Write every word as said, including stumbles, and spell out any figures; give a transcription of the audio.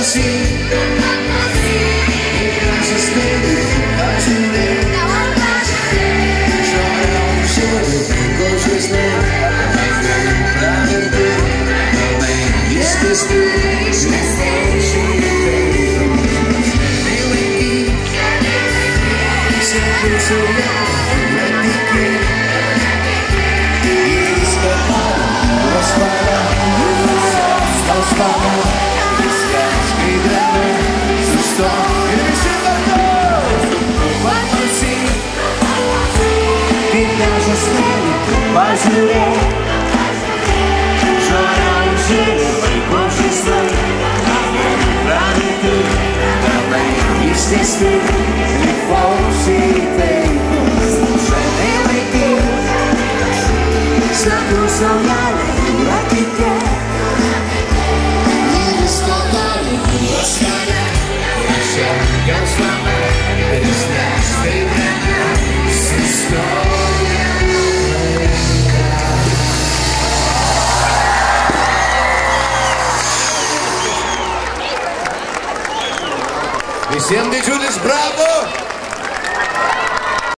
così, e grazie stelle, facile, c'era un sole, così stelle, pra per te, bem, esqueci, esqueci, eu aqui, sempre sonhando, metti che, e escapar, lo spara, lo spara, scrivendo su storie di Salvatore, quando si, di casa stelle, vai su re, c'era un cielo, e così stai, tra di te, tra me, gli stessi, e forse tempo, se ne metti, sa tu sognare, dura di te, mi riscaldare, dura scala, lascia ganz la me, per stare, si storia. Всем дежуришь, браво!